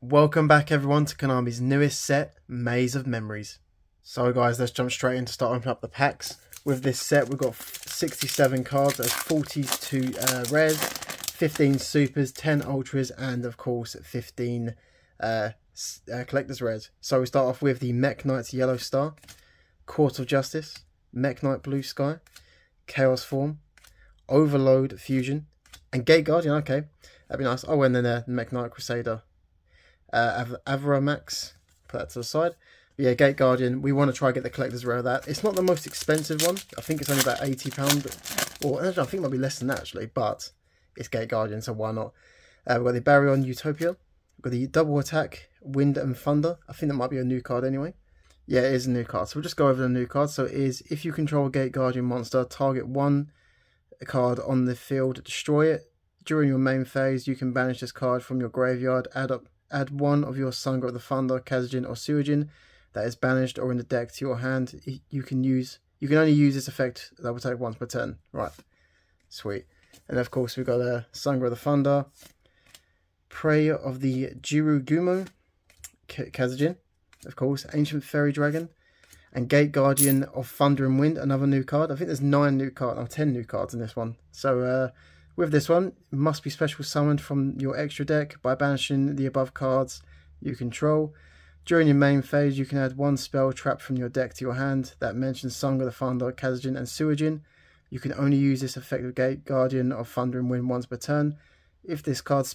Welcome back everyone to Konami's newest set, Maze of Memories. So guys, let's jump straight in to start opening up the packs. With this set we've got 67 cards, there's 42 rares, 15 supers, 10 ultras and of course 15 collector's rares. So we start off with the Mech Knight's Yellow Star, Court of Justice, Mech Knight Blue Sky, Chaos Form, Overload Fusion, and Gate Guardian. Okay, that'd be nice. Oh, and then Mech Knight Crusader. Avramax, put that to the side. But yeah, Gate Guardian, we want to try and get the collector's rare of that. It's not the most expensive one. I think it's only about £80, or I think it might be less than that actually, but it's Gate Guardian, so why not? We've got the Baryon Utopia, we've got the Double Attack Wind and Thunder. I think that might be a new card anyway. Yeah, it is a new card, so we'll just go over the new card. So it is, if you control a Gate Guardian monster, target one card on the field, destroy it. During your main phase, you can banish this card from your graveyard, add one of your Sangre of the Thunder, Kazejin or Suijin that is banished or in the deck to your hand. You can only use this effect Double Attack once per turn. Right, sweet. And of course we've got Sangre of the Thunder, Prey of the Jirugumo, Kazejin, of course, Ancient Fairy Dragon, and Gate Guardian of Thunder and Wind, another new card. I think there's 10 new cards in this one. So with this one, it must be special summoned from your extra deck by banishing the above cards you control. During your main phase, you can add one spell trap from your deck to your hand that mentions Sangre of the Thunder, Kazejin and Suijin. You can only use this effect with Gate Guardian of Thunder and Wind once per turn. If this card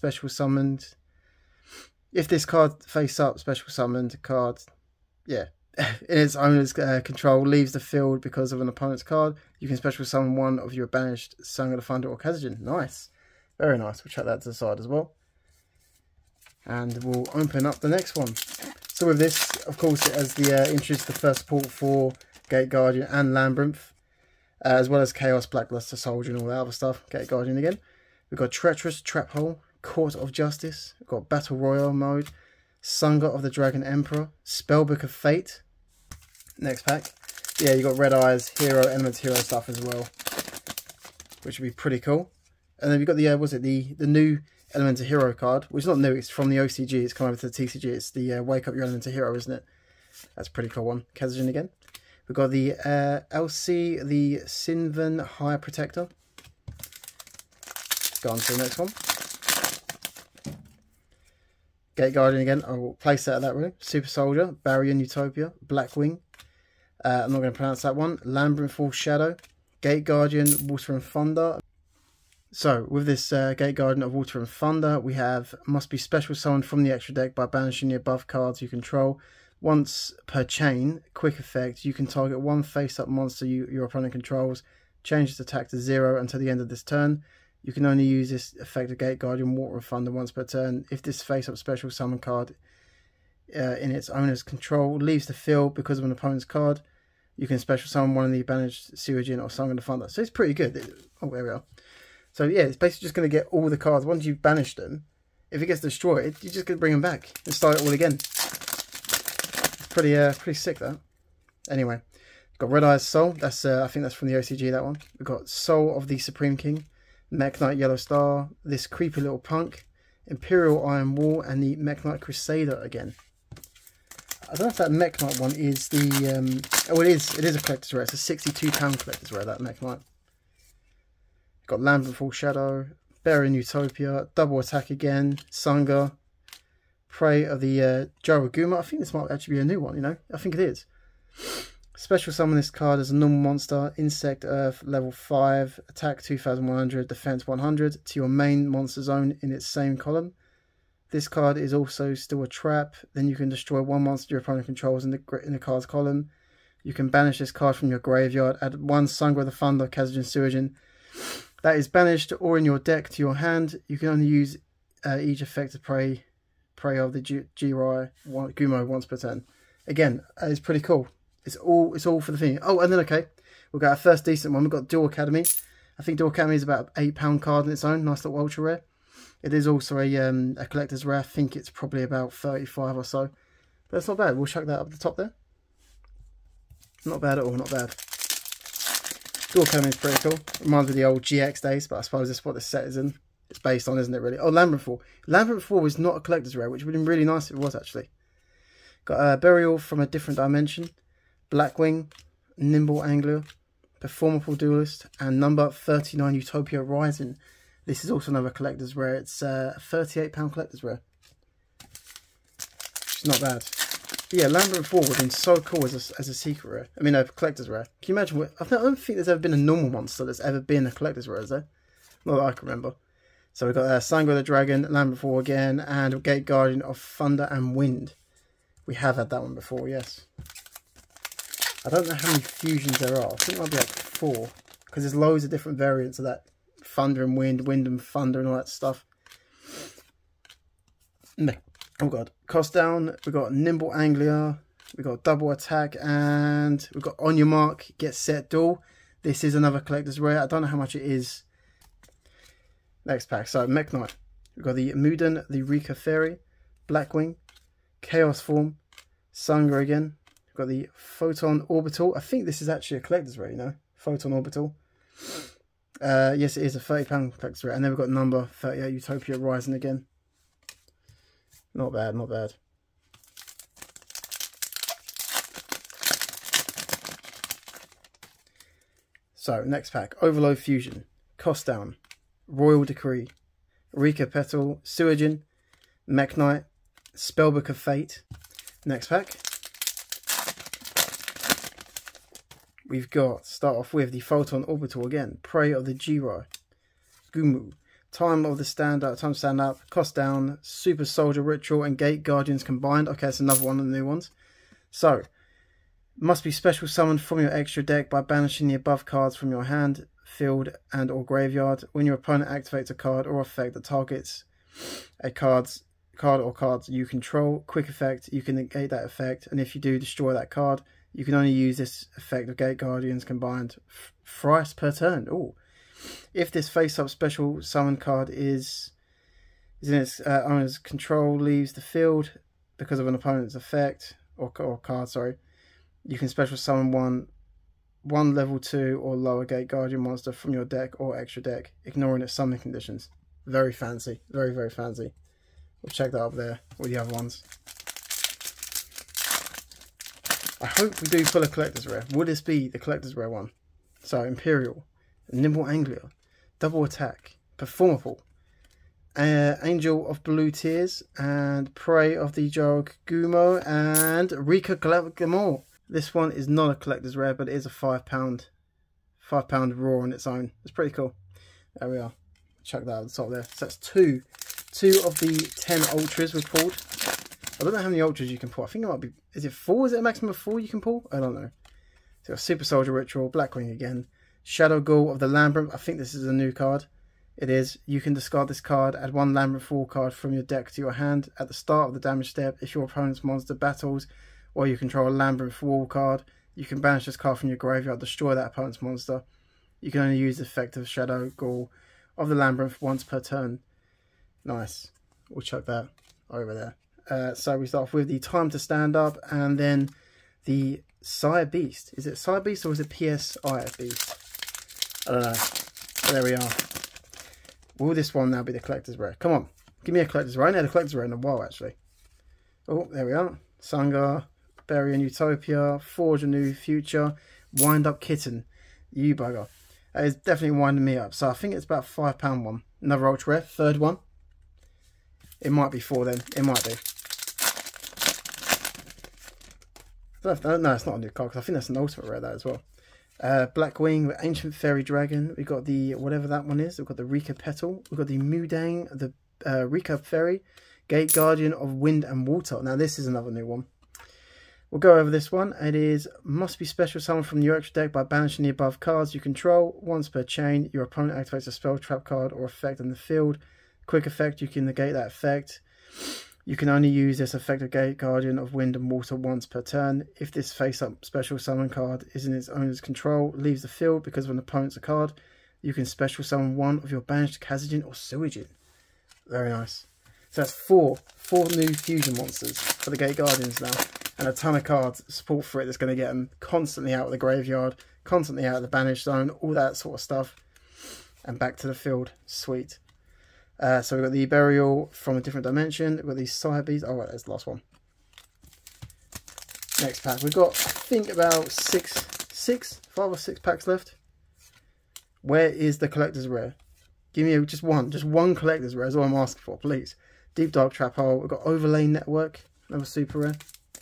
face up special summoned card, in its owner's control leaves the field because of an opponent's card, you can special summon one of your banished Sangre of the Thunder or Kazejin. Nice. Very nice. We'll chuck that to the side as well. And we'll open up the next one. So with this, of course, it has the introduced the first support for Gate Guardian and Labyrinth, as well as Chaos, Blackluster, Soldier and all that other stuff. Gate Guardian again. We've got Treacherous, Trap Hole, Court of Justice. We've got Battle Royale mode, Sangre of the Dragon Emperor, Spellbook of Fate. Next pack. Yeah, you got Red Eyes, Hero, Elements Hero stuff as well, which would be pretty cool. And then you've got the new Elemental Hero card, which is not new, it's from the OCG, it's come over to the TCG, it's the Wake Up Your Elemental Hero, isn't it? That's a pretty cool one. Kazejin again. We've got the LC, the Sinven High Protector. Let's go on to the next one. Gate Guardian again, I will place that at that room. Super Soldier, Baryon Utopia, Blackwing. I'm not going to pronounce that one. Labyrinth Full Shadow, Gate Guardian, Water and Thunder. So, with this Gate Guardian of Water and Thunder, we have must be special summoned from the extra deck by banishing the above cards you control. Once per chain, quick effect, you can target one face-up monster your opponent controls, change its attack to 0 until the end of this turn. You can only use this effect of Gate Guardian Water and Thunder once per turn. If this face-up special summon card in its owner's control leaves the field because of an opponent's card, you can special summon one of the banished Suijin or Sangre of the Thunder. So it's pretty good. Oh, there we are. So yeah, it's basically just going to get all the cards. Once you've banished them, if it gets destroyed, you're just going to bring them back and start it all again. It's pretty sick, that. Anyway, we've got Red Eyes Soul. That's I think that's from the OCG, that one. We've got Soul of the Supreme King, Mech Knight Yellow Star, this Creepy Little Punk, Imperial Iron Wall, and the Mech Knight Crusader again. I don't know if that Mech Knight one is the... oh, it is a collector's rare. It's a £62 collector's rare, that Mech Knight. Got Labyrinth Full Shadow, Baryon Utopia, Double Attack again, Sangha, Prey of the Jirugumo. I think this might actually be a new one, you know? I think it is. Special summon this card as a normal monster, Insect Earth, level 5, attack 2100, defense 100, to your main monster zone in its same column. This card is also still a trap. Then you can destroy one monster your opponent controls in the card's column. You can banish this card from your graveyard. Add one Sangre of the Thunder, Kazejin, Suijin that is banished or in your deck to your hand. You can only use each effect to prey of the Jirugumo once per turn. Again, it's pretty cool. It's all for the thing. Oh, and then okay, we've got our first decent one. We've got Duel Academy. I think Duel Academy is about an £8 card on its own. Nice little ultra rare. It is also a collector's rare. I think it's probably about 35 or so. But it's not bad. We'll chuck that up the top there. Not bad at all, not bad. Duel Academy is pretty cool. Reminds me of the old GX days, but I suppose that's what this set is in. it's based on, isn't it, really? Oh, Labyrinth Fall. Labyrinth Fall is not a collector's rare, which would have been really nice if it was, actually. Got Burial from a Different Dimension, Blackwing, Nimble Angler, Performable Duelist, and number 39 Utopia Rising. This is also another collector's rare. It's a £38 collector's rare. It's not bad. But yeah, Labyrinth Fall would have been so cool as a secret rare. I mean, a collector's rare. Can you imagine? I don't think there's ever been a normal monster that's ever been a collector's rare, is there? Not that I can remember. So we've got Sango the Dragon, Labyrinth Fall again, and Gate Guardian of Thunder and Wind. We have had that one before, yes. I don't know how many fusions there are. I think it might be like 4. Because there's loads of different variants of that. Thunder and Wind, Wind and Thunder and all that stuff. Oh god. Cost down. We've got Nimble Angler. We've got Double Attack. And we've got On Your Mark, Get Set, Duel. This is another collector's rare. I don't know how much it is. Next pack. So, Mech Knight. We've got the Mudan, the Rika Fairy, Blackwing, Chaos Form, Sangha again. We've got the Photon Orbital. I think this is actually a collector's rare, you know. Photon Orbital. Yes, it is a £30 collector's rare. And then we've got number 38 Utopia Rising again. Not bad, not bad. So, next pack. Overload Fusion, Cost Down, Royal Decree, Rika Petal, Suijin, Mech Knight, Spellbook of Fate. Next pack. We've got, start off with the Photon Orbital again, Prey of the Jirai, Gumu, Time to Stand Up, Cost Down, Super Soldier Ritual, and Gate Guardians combined. Okay, that's another one of the new ones. So, must be special summoned from your extra deck by banishing the above cards from your hand, field, and or graveyard. When your opponent activates a card or effect that targets a card or cards you control, quick effect, you can negate that effect, and if you do, destroy that card. You can only use this effect of Gate Guardians combined thrice per turn. Ooh. If this face-up special summon card is in its owner's control, leaves the field because of an opponent's effect or card, sorry, you can special summon one level 2 or lower Gate Guardian monster from your deck or extra deck, ignoring its summoning conditions. Very fancy, very, very fancy. We'll check that up there with the other ones. I hope we do pull a collector's rare. Would this be the collector's rare one? So, Imperial, Nimble Angler, Double Attack, Performable, Angel of Blue Tears, and Prey of the Gumo, and Rika Gamor. This one is not a collector's rare, but it is a £5 raw on its own. It's pretty cool. There we are. Check that out at the top there. So that's two of the 10 ultras we've pulled. I don't know how many ultras you can pull. I think it might be... Is it 4? Is it a maximum of 4 you can pull? I don't know. So Super Soldier Ritual, Blackwing again. Shadow Ghoul of the Labyrinth. I think this is a new card. It is. You can discard this card. Add 1 Labyrinth Fall card from your deck to your hand at the start of the damage step. If your opponent's monster battles or you control a Labyrinth Wall card, you can banish this card from your graveyard. Destroy that opponent's monster. You can only use the effect of Shadow Ghoul of the Labyrinth once per turn. Nice. We'll chuck that over there. So we start off with the Time to Stand Up, and then the Sire Beast. Is it Sire Beast or is it PSI Beast? I don't know. But there we are. Will this one now be the collector's rare? Come on, give me a collector's rare. I haven't had a collector's rare in a while, actually. Oh, there we are. Sangha, Bury in Utopia, Forge a New Future, Wind Up Kitten. You bugger. That is definitely winding me up. So I think it's about a £5 one. Another ultra rare, third one. It might be 4 then. It might be. No, it's not a new card, because I think that's an ultimate rare, that as well. Blackwing with Ancient Fairy Dragon. We've got the, whatever that one is. We've got the Rika Petal. We've got the Mudang, the Rika Fairy. Gate Guardian of Wind and Water. Now, this is another new one. We'll go over this one. It is, must be special summoned from your extra deck by banishing the above cards you control. Once per chain, your opponent activates a spell, trap card, or effect in the field. Quick effect, you can negate that effect. You can only use this effect of Gate Guardian of Wind and Water once per turn. If this face-up special summon card is in its owner's control, leaves the field because of an opponent's card, you can special summon one of your banished Kazajin or Suijin. Very nice. So that's four new fusion monsters for the Gate Guardians now. And a ton of cards support for it that's going to get them constantly out of the graveyard, constantly out of the banished zone, all that sort of stuff. And back to the field. Sweet. So we've got the Burial from a Different Dimension. We've got these Sire Beads. Oh, right, that's the last one. Next pack. We've got, I think, about 5 or 6 packs left. Where is the collector's rare? Give me just one collector's rare is all I'm asking for, please. Deep Dark Trap Hole. We've got Overlay Network. Another super rare.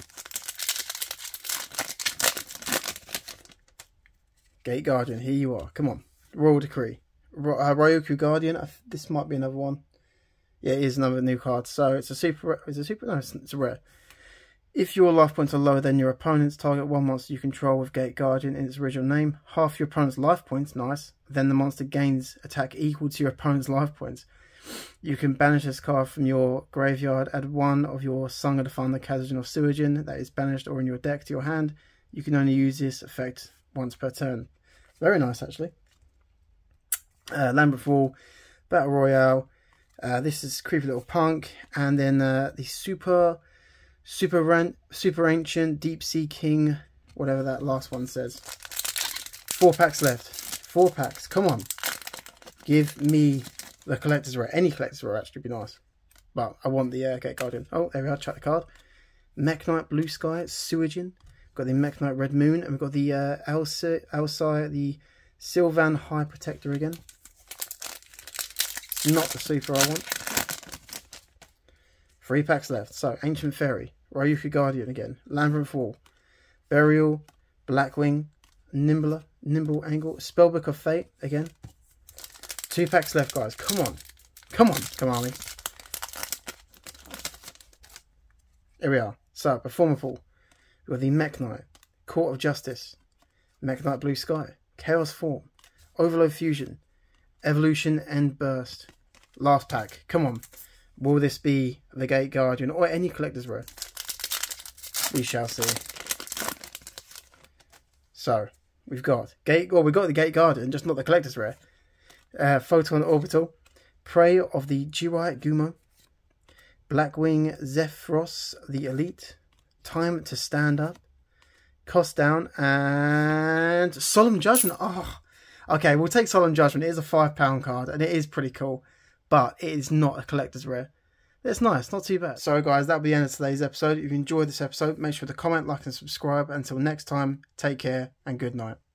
Gate Guardian. Here you are. Come on. Royal Decree. Ryoku Guardian. This might be another one. Yeah, it is another new card. So it's a super. Is it super? No, it's a rare. If your life points are lower than your opponent's, target one monster you control with Gate Guardian in its original name. Half your opponent's life points. Nice. Then the monster gains attack equal to your opponent's life points. You can banish this card from your graveyard. Add one of your Song of the Thunder, Kazajin, or Suijin that is banished or in your deck to your hand. You can only use this effect once per turn. Very nice, actually. Lambeth Wall, Battle Royale. This is Creepy Little Punk, and then the Super Ancient Deep Sea King, whatever that last one says. 4 packs left. 4 packs. Come on, give me the collector's rare. Any collector's rare actually would be nice, but I want the Gate Guardian. Oh, there we are. Check the card. Mech Knight Blue Sky, Suijin. Got the Mech Knight Red Moon, and we've got the Alcire, the Sylvan High Protector again. Not the super I want. 3 packs left. So, Ancient Fairy, Ryoku Guardian again, Lambeth Wall, Burial, Blackwing, Nimble Angle, Spellbook of Fate again. 2 packs left, guys. Come on. Come on, Kamami. Here we are. So, Performer Pool. We've got the Mech Knight, Court of Justice, Mech Knight Blue Sky, Chaos Form, Overload Fusion, Evolution and Burst. Last pack. Come on. Will this be the Gate Guardian or any collector's rare? We shall see. So, we've got we've got the Gate Guardian, just not the collector's rare. Photon Orbital, Prey of the Jirai Gumo, Blackwing Zephyros the Elite, Time to Stand Up, Cost Down, and Solemn Judgment. Oh, okay, we'll take Solemn Judgment. It is a £5 card, and it is pretty cool, but it is not a collector's rare. It's nice, not too bad. So guys, that'll be the end of today's episode. If you enjoyed this episode, make sure to comment, like, and subscribe. Until next time, take care and good night.